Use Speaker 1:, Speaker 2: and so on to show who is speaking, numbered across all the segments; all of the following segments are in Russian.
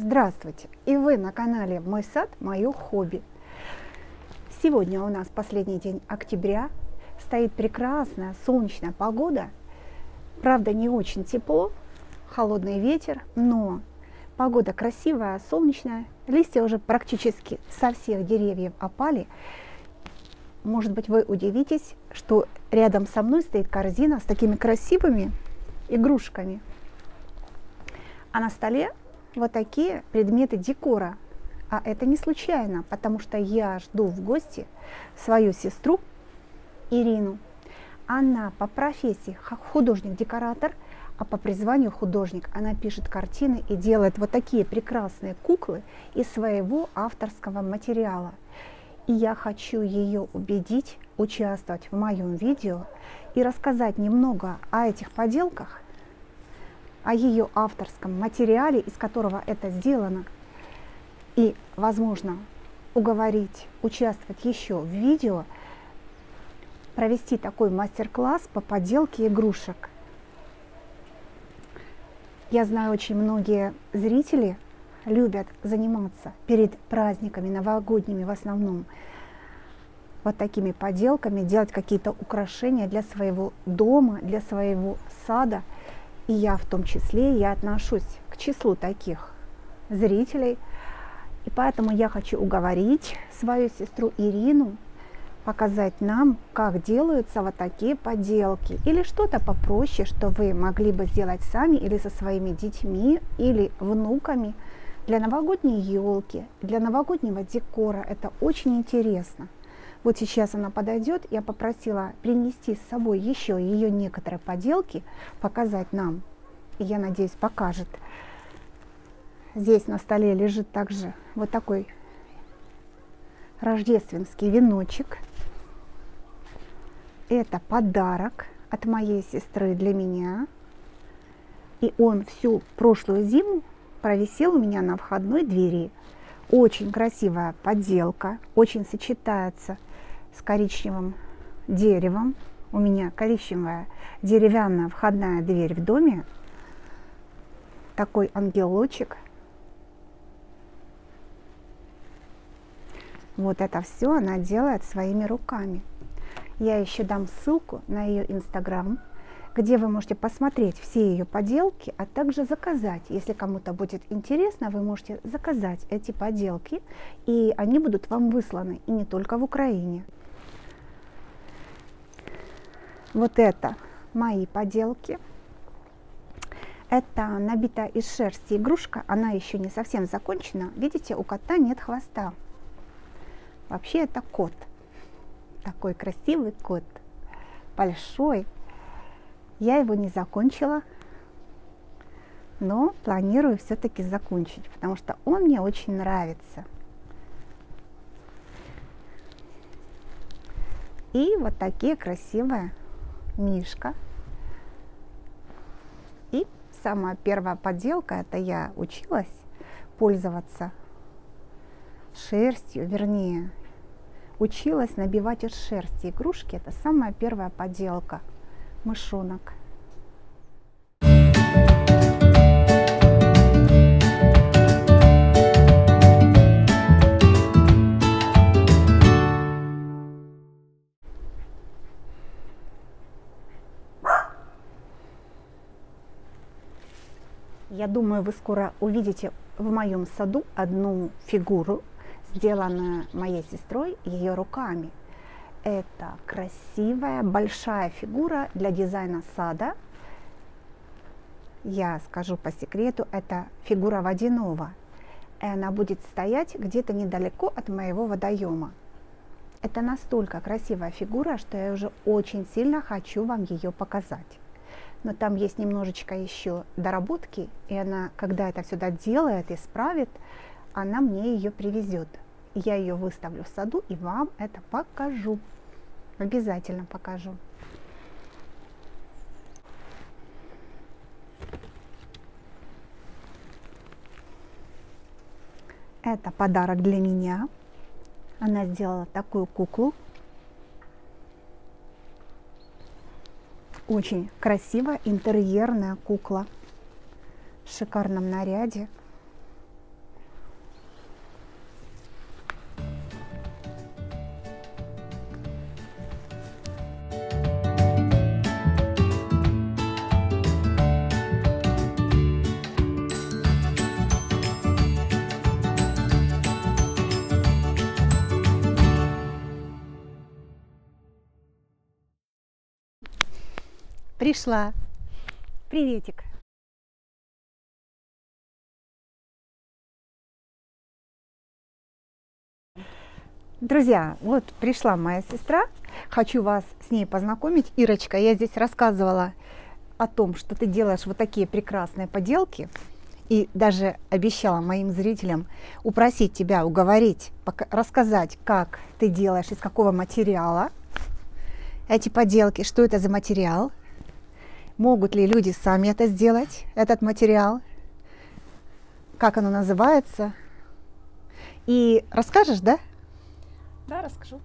Speaker 1: Здравствуйте! И вы на канале Мой сад, мое хобби. Сегодня у нас последний день октября. Стоит прекрасная солнечная погода. Правда, не очень тепло, холодный ветер, но погода красивая, солнечная. Листья уже практически со всех деревьев опали. Может быть, вы удивитесь, что рядом со мной стоит корзина с такими красивыми игрушками. А на столе вот такие предметы декора. А это не случайно, потому что я жду в гости свою сестру Ирину. Она по профессии художник-декоратор, а по призванию художник. Она пишет картины и делает вот такие прекрасные куклы из своего авторского материала. И я хочу ее убедить участвовать в моем видео и рассказать немного о этих поделках, о ее авторском материале, из которого это сделано, и, возможно, уговорить участвовать еще в видео, провести такой мастер-класс по поделке игрушек. Я знаю, очень многие зрители любят заниматься перед праздниками новогодними в основном вот такими поделками, делать какие-то украшения для своего дома, для своего сада. И я в том числе, я отношусь к числу таких зрителей. И поэтому я хочу уговорить свою сестру Ирину показать нам, как делаются вот такие поделки. Или что-то попроще, что вы могли бы сделать сами или со своими детьми, или внуками. Для новогодней елки, для новогоднего декора. Это очень интересно. Вот сейчас она подойдет, я попросила принести с собой еще ее некоторые поделки, показать нам, и я надеюсь, покажет. Здесь на столе лежит также вот такой рождественский веночек. Это подарок от моей сестры для меня, и он всю прошлую зиму провисел у меня на входной двери. Очень красивая поделка, очень сочетается с коричневым деревом. У меня коричневая деревянная входная дверь в доме. Такой ангелочек. Вот это все она делает своими руками. Я еще дам ссылку на ее инстаграм, где вы можете посмотреть все ее поделки, а также заказать. Если кому-то будет интересно, вы можете заказать эти поделки, и они будут вам высланы, и не только в Украине. Вот это мои поделки. Это набитая из шерсти игрушка, она еще не совсем закончена. Видите, у кота нет хвоста. Вообще это кот. Такой красивый кот, большой. Я его не закончила, но планирую все-таки закончить, потому что он мне очень нравится. И вот такие красивые мишка. И самая первая поделка, это я училась пользоваться шерстью, вернее, училась набивать из шерсти игрушки. Это самая первая поделка. Мышонок. Я думаю, вы скоро увидите в моем саду одну фигуру, сделанную моей сестрой ее руками. Это красивая большая фигура для дизайна сада. Я скажу по секрету, это фигура водяного. И она будет стоять где-то недалеко от моего водоема. Это настолько красивая фигура, что я уже очень сильно хочу вам ее показать. Но там есть немножечко еще доработки, и она, когда это все доделает, исправит, она мне ее привезет. Я ее выставлю в саду и вам это покажу. Обязательно покажу. Это подарок для меня. Она сделала такую куклу. Очень красивая интерьерная кукла в шикарном наряде. пришла. Приветик. Друзья, вот пришла моя сестра. Хочу вас с ней познакомить. Ирочка, я здесь рассказывала о том, что ты делаешь вот такие прекрасные поделки. И даже обещала моим зрителям упросить тебя, уговорить, рассказать, как ты делаешь, из какого материала эти поделки, что это за материал, могут ли люди сами это сделать, этот материал, как оно называется. И расскажешь, да?
Speaker 2: Да, расскажу.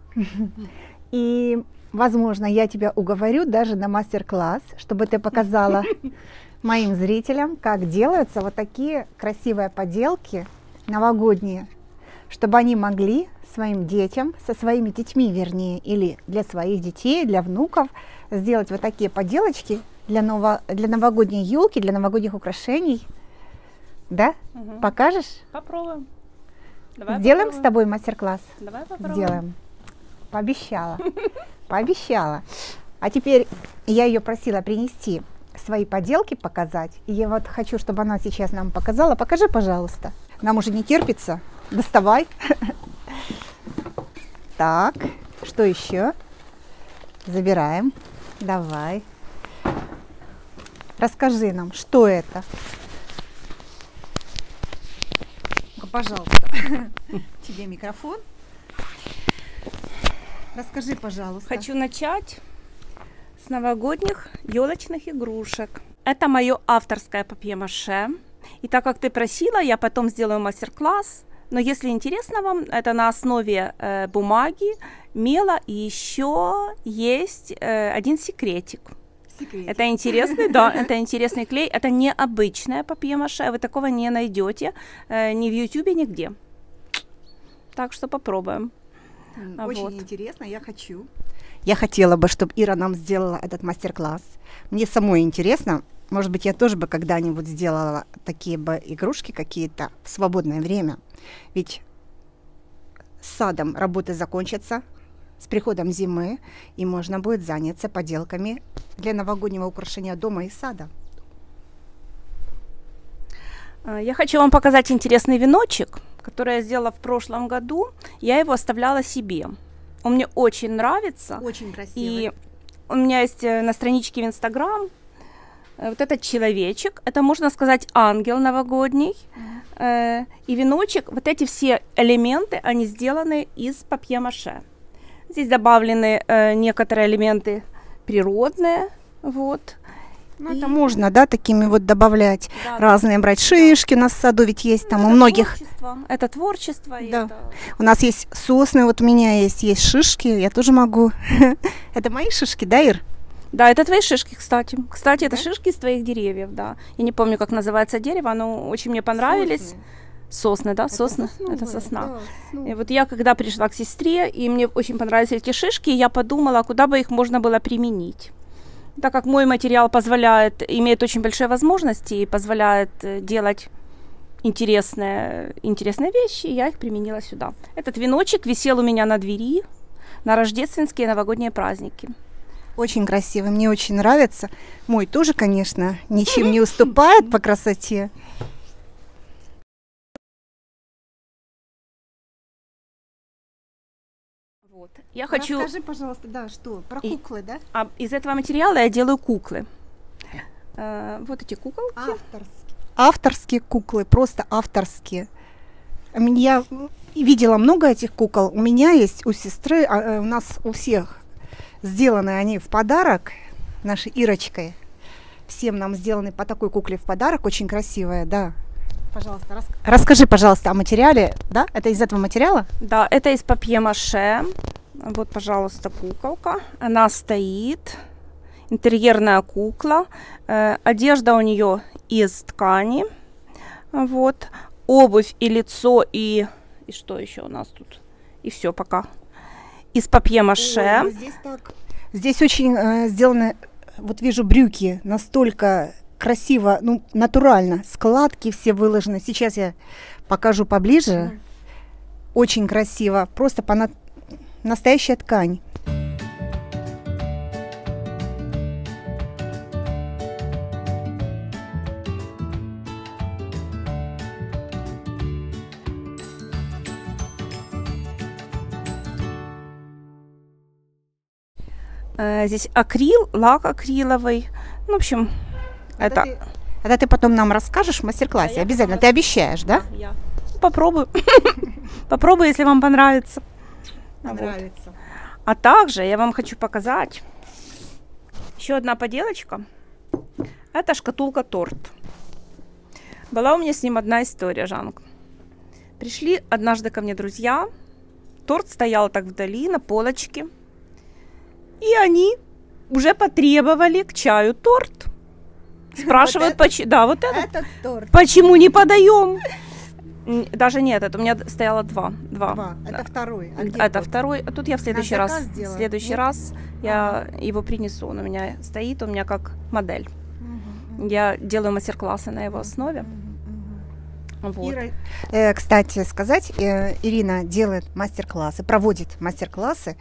Speaker 1: И, возможно, я тебя уговорю даже на мастер-класс, чтобы ты показала моим зрителям, как делаются вот такие красивые поделки новогодние, чтобы они могли своим детям, со своими детьми, вернее, или для своих детей, для внуков, сделать вот такие поделочки для новогодней елки, для новогодних украшений. Да?
Speaker 2: Угу.
Speaker 1: Покажешь?
Speaker 2: Попробуем. Давай
Speaker 1: Сделаем
Speaker 2: попробуем.
Speaker 1: с тобой мастер-класс?
Speaker 2: Давай попробуем.
Speaker 1: Сделаем. Пообещала. Пообещала. А теперь я ее просила принести свои поделки показать. И я вот хочу, чтобы она сейчас нам показала. Покажи, пожалуйста. Нам уже не терпится. Доставай. Так, что еще? Забираем. Давай. Расскажи нам, что это? Пожалуйста. Тебе микрофон. Расскажи, пожалуйста.
Speaker 2: Хочу начать с новогодних елочных игрушек. Это мое авторское папье-маше. И так как ты просила, я потом сделаю мастер-класс. Но если интересно вам, это на основе бумаги, мела. И еще есть один секретик. Это интересный, да, это интересный клей. Это необычное папье-маше. Вы такого не найдете ни в Ютубе, нигде. Так что попробуем.
Speaker 1: Очень
Speaker 2: вот.
Speaker 1: интересно, я хочу. Я хотела бы, чтобы Ира нам сделала этот мастер-класс. Мне самой интересно. Может быть, я тоже бы когда-нибудь сделала такие бы игрушки какие-то в свободное время. Ведь с садом работы закончатся, с приходом зимы, и можно будет заняться поделками для новогоднего украшения дома и сада.
Speaker 2: Я хочу вам показать интересный веночек, который я сделала в прошлом году. Я его оставляла себе. Он мне очень нравится.
Speaker 1: Очень красивый.
Speaker 2: И у меня есть на страничке в Инстаграм вот этот человечек. Это, можно сказать, ангел новогодний. И веночек, вот эти все элементы, они сделаны из папье-маше. Здесь добавлены некоторые элементы природные. Вот.
Speaker 1: Ну, это можно, да, такими вот добавлять, да, разные брать шишки у нас в саду, ведь есть там у многих.
Speaker 2: Это творчество.
Speaker 1: Да.
Speaker 2: Это...
Speaker 1: У нас есть сосны, вот у меня есть шишки, я тоже могу. Это мои шишки, да, Ир?
Speaker 2: Да, это твои шишки, кстати. Кстати,
Speaker 1: да?
Speaker 2: Это шишки из твоих деревьев, да. Я не помню, как называется дерево, но очень мне понравились. Сосны, да, сосны. Это сосна. Да, и вот я, когда пришла к сестре, и мне очень понравились эти шишки, я подумала, куда бы их можно было применить. Так как мой материал имеет очень большие возможности и позволяет делать интересные вещи, я их применила сюда. Этот веночек висел у меня на двери на рождественские и новогодние праздники.
Speaker 1: Очень красиво, мне очень нравится. Мой тоже, конечно, ничем не уступает по красоте.
Speaker 2: Вот. Я хочу...
Speaker 1: Расскажи, пожалуйста, да, что? Про куклы, да?
Speaker 2: Из этого материала я делаю куклы. Вот эти куколки.
Speaker 1: Авторские куклы, просто авторские. Я видела много этих кукол. У меня есть, у сестры, у нас у всех сделаны они в подарок нашей Ирочкой. Всем нам сделаны по такой кукле в подарок, очень красивая, да. Пожалуйста, расскажи, пожалуйста, о материале, да? Это из этого материала?
Speaker 2: Да, это из папье-маше. Вот, пожалуйста, куколка. Она стоит. Интерьерная кукла. Одежда у нее из ткани. Вот. Обувь и лицо, и что еще у нас тут? И все пока. Из папье-маше.
Speaker 1: Ой, здесь так. Здесь очень сделаны, вот вижу, брюки настолько красиво, ну, натурально. Складки все выложены. Сейчас я покажу поближе. Очень красиво. Просто настоящая ткань.
Speaker 2: Здесь акрил, лак акриловый. Ну, в общем, это...
Speaker 1: Это ты потом нам расскажешь в мастер-классе, обязательно. Ты обещаешь, да?
Speaker 2: Я попробую. Попробую, если вам понравится.
Speaker 1: Понравится.
Speaker 2: А также я вам хочу показать еще одна поделочка. Это шкатулка-торт. Была у меня с ним одна история, Жанка. Пришли однажды ко мне друзья. Торт стоял так вдали на полочке. И они уже потребовали к чаю торт. Спрашивают, почему... Да, вот это.
Speaker 1: Этот торт.
Speaker 2: Почему не подаем? Даже нет, это у меня стояло два.
Speaker 1: Это
Speaker 2: Да.
Speaker 1: второй. А где
Speaker 2: Это
Speaker 1: тот?
Speaker 2: второй. А тут я в следующий раз.
Speaker 1: сделала?
Speaker 2: В следующий
Speaker 1: Нет?
Speaker 2: раз я его принесу. Он у меня стоит, у меня как модель.
Speaker 1: Мгм.
Speaker 2: Я делаю мастер-классы на его основе. Вот.
Speaker 1: Ира, кстати сказать, Ирина делает мастер-классы, проводит мастер-классы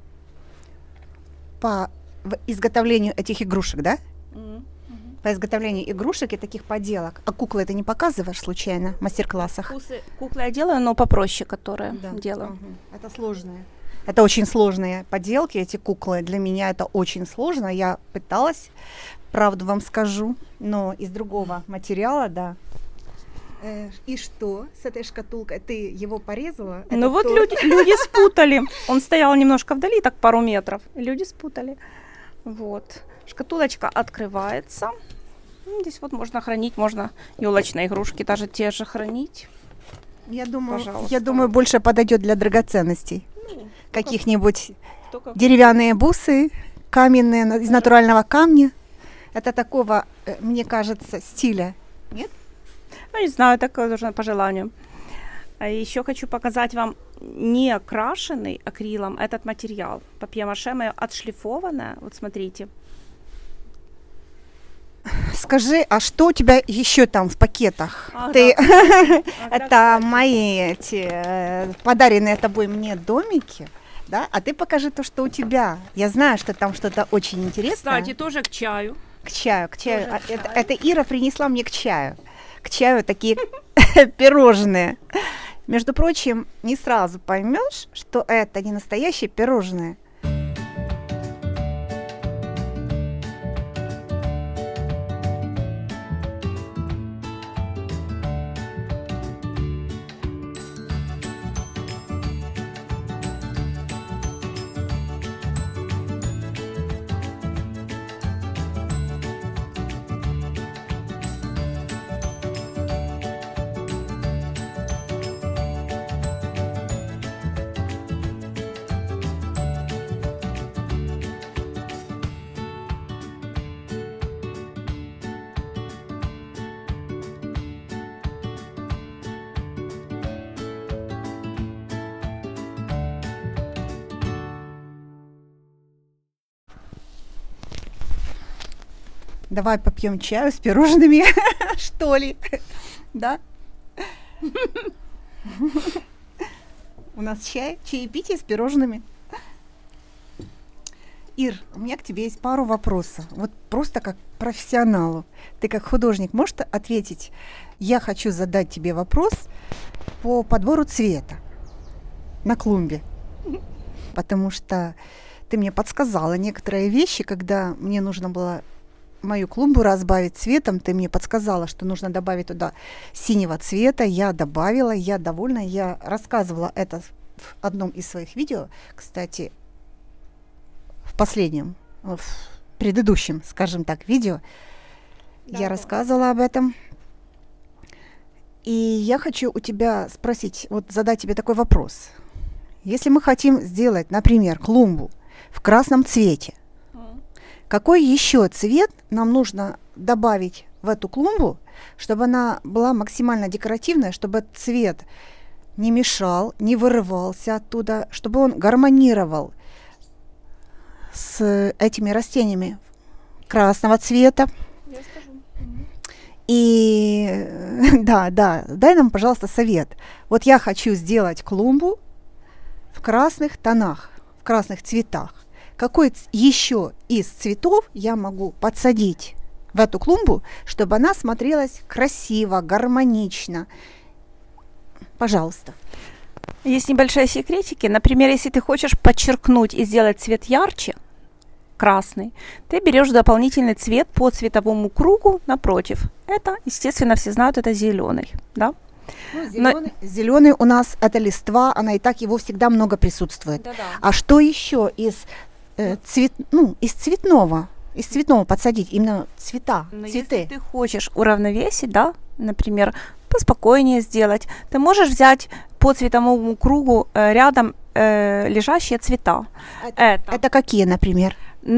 Speaker 1: по изготовлению этих игрушек, да?
Speaker 2: Мгм.
Speaker 1: По изготовлению игрушек и таких поделок. А куклы ты не показываешь случайно в мастер-классах?
Speaker 2: Куклы я делаю, но попроще, которые
Speaker 1: Да.
Speaker 2: делаю.
Speaker 1: Мгм. Это сложные. Это очень сложные поделки, эти куклы. Для меня это очень сложно. Я пыталась, правду вам скажу, но из другого материала, да. И что с этой шкатулкой? Ты его порезала?
Speaker 2: Ну
Speaker 1: Этот
Speaker 2: вот
Speaker 1: торт?
Speaker 2: люди спутали. Он стоял немножко вдали, так пару метров. И люди спутали. Вот. Шкатулочка открывается. Здесь вот можно хранить, можно елочные игрушки даже те же хранить.
Speaker 1: Я думаю,
Speaker 2: Пожалуйста.
Speaker 1: больше подойдет для драгоценностей.
Speaker 2: Ну,
Speaker 1: Каких-нибудь
Speaker 2: кто как.
Speaker 1: деревянные бусы, каменные, из натурального камня. Это такого, мне кажется, стиля. Нет?
Speaker 2: Ну, не знаю, такое тоже по желанию. А еще хочу показать вам не окрашенный акрилом этот материал. Папье-маше мое отшлифованное. Вот смотрите.
Speaker 1: Скажи, а что у тебя еще там в пакетах?
Speaker 2: Ах,
Speaker 1: Ты...
Speaker 2: да.
Speaker 1: Это мои эти подаренные тобой мне домики, да? А ты покажи то, что у тебя. Я знаю, что там что-то очень интересное.
Speaker 2: Кстати, тоже к чаю.
Speaker 1: К чаю.
Speaker 2: Тоже к чаю.
Speaker 1: Это Ира принесла мне к чаю. К чаю такие пирожные. Между прочим, не сразу поймешь, что это не настоящие пирожные. Давай попьем чаю с пирожными, что ли? Да? У нас чаепитие с пирожными. Ир, у меня к тебе есть пару вопросов. Вот просто как профессионалу. Ты как художник можешь ответить? Я хочу задать тебе вопрос по подбору цвета на клумбе. Потому что ты мне подсказала некоторые вещи, когда мне нужно было мою клумбу разбавить цветом, ты мне подсказала, что нужно добавить туда синего цвета. Я добавила, я довольна. Я рассказывала это в одном из своих видео. Кстати, в последнем, в предыдущем, скажем так, видео я рассказывала об этом. И я хочу у тебя спросить, вот задать тебе такой вопрос. Если мы хотим сделать, например, клумбу в красном цвете, какой еще цвет нам нужно добавить в эту клумбу, чтобы она была максимально декоративная, чтобы цвет не мешал, не вырывался оттуда, чтобы он гармонировал с этими растениями красного цвета?
Speaker 2: Я скажу.
Speaker 1: И да, дай нам, пожалуйста, совет. Вот я хочу сделать клумбу в красных тонах, в красных цветах. Какой еще из цветов я могу подсадить в эту клумбу, чтобы она смотрелась красиво, гармонично? Пожалуйста.
Speaker 2: Есть небольшие секретики. Например, если ты хочешь подчеркнуть и сделать цвет ярче, красный, ты берешь дополнительный цвет по цветовому кругу напротив. Это, естественно, все знают, это зеленый, да?
Speaker 1: Зеленый у нас это листва, она и так его всегда много присутствует.
Speaker 2: Да-да.
Speaker 1: А что еще из из цветного подсадить? Именно цвета, цветы.
Speaker 2: Если ты хочешь уравновесить, да, например, поспокойнее сделать, ты можешь взять по цветовому кругу рядом лежащие цвета.
Speaker 1: Это какие, например?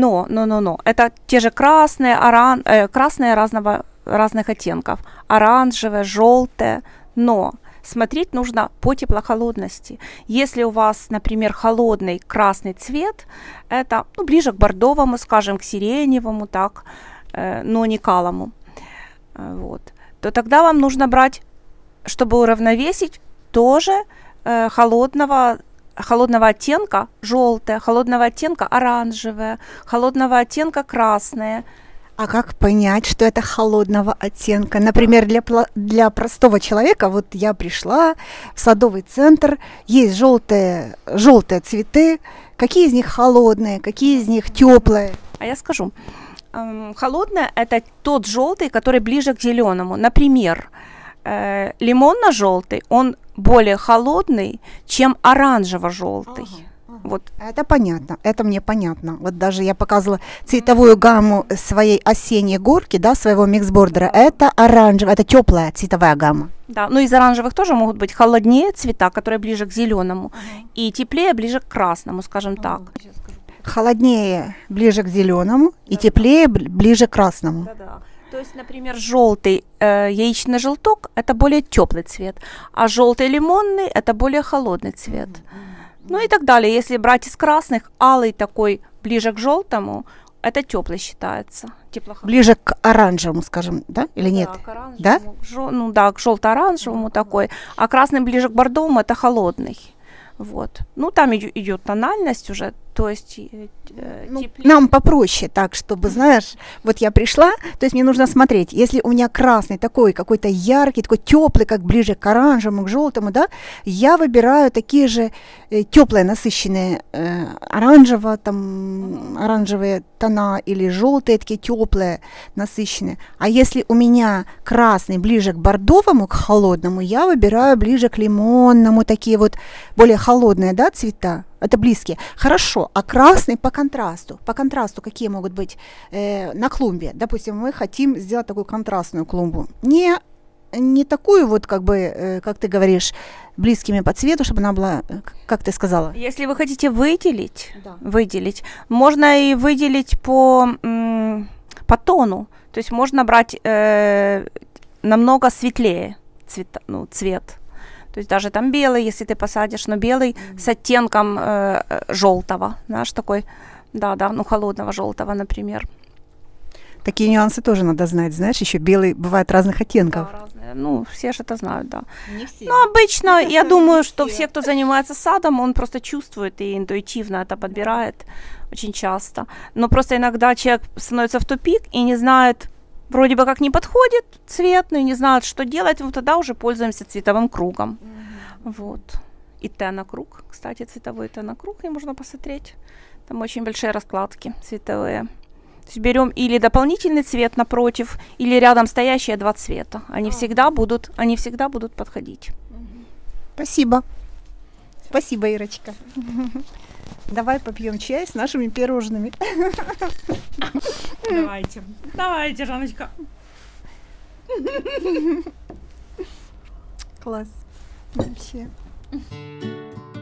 Speaker 2: Это те же красные, красные разных оттенков, оранжевые, желтые, но смотреть нужно по теплохолодности. Если у вас, например, холодный красный цвет, это ближе к бордовому, скажем, к сиреневому, так, но не к алому, вот, то тогда вам нужно брать, чтобы уравновесить, тоже холодного оттенка желтое, холодного оттенка оранжевое, холодного оттенка красное.
Speaker 1: А как понять, что это холодного оттенка? Например, для простого человека, вот я пришла в садовый центр, есть желтые цветы, какие из них холодные, какие из них теплые?
Speaker 2: А я скажу, холодное это тот желтый, который ближе к зеленому. Например, лимонно-желтый, он более холодный, чем оранжево-желтый. Вот.
Speaker 1: Это понятно, это мне понятно. Вот даже я показывала цветовую гамму своей осенней горки, да, своего миксбордера. Это оранжевая, это теплая цветовая гамма.
Speaker 2: Да, из оранжевых тоже могут быть холоднее цвета, которые ближе к зеленому, и теплее ближе к красному, скажем так.
Speaker 1: Холоднее ближе к зеленому, и теплее ближе к красному.
Speaker 2: Да. То есть, например, желтый яичный желток это более теплый цвет, а желтый лимонный это более холодный цвет. И так далее. Если брать из красных, алый такой ближе к желтому, это теплый считается.
Speaker 1: Ближе к оранжевому, скажем, да? Или нет?
Speaker 2: К оранжевому, к желто-оранжевому такой. А красный ближе к бордовому, это холодный. Вот. Там идет тональность уже, то есть
Speaker 1: нам попроще так, чтобы, знаешь, вот я пришла, то есть мне нужно смотреть, если у меня красный такой, какой-то яркий, такой теплый, как ближе к оранжевому, к желтому, да, я выбираю такие же теплые, насыщенные оранжевые тона или желтые такие теплые, насыщенные. А если у меня красный ближе к бордовому, к холодному, я выбираю ближе к лимонному, такие вот более холодные, да, цвета. Это близкие. Хорошо, а красный по контрасту какие могут быть на клумбе? Допустим, мы хотим сделать такую контрастную клумбу. Не такую вот, как бы, как ты говоришь, близкими по цвету, чтобы она была, как ты сказала.
Speaker 2: Если вы хотите выделить, можно и выделить по тону. То есть можно брать намного светлее цвет. То есть даже там белый, если ты посадишь, но белый с оттенком желтого, знаешь, такой, холодного желтого, например.
Speaker 1: Такие нюансы тоже надо знать, знаешь, еще белый бывает разных оттенков.
Speaker 2: Да, разные. Все же это знают, да. Не все. Обычно, я думаю, что все, кто занимается садом, он просто чувствует и интуитивно это подбирает очень часто. Но просто иногда человек становится в тупик и не знает, вроде бы как не подходит цвет, но и не знают, что делать, вот тогда уже пользуемся цветовым кругом. Вот. И Т-на-круг, кстати, цветовой Т-на-круг, и можно посмотреть. Там очень большие раскладки цветовые. То есть берем или дополнительный цвет напротив, или рядом стоящие два цвета. Они всегда будут подходить.
Speaker 1: Спасибо. Спасибо, Ирочка. Давай попьем чай с нашими пирожными.
Speaker 2: Давайте, Жанночка.
Speaker 1: Класс. Вообще.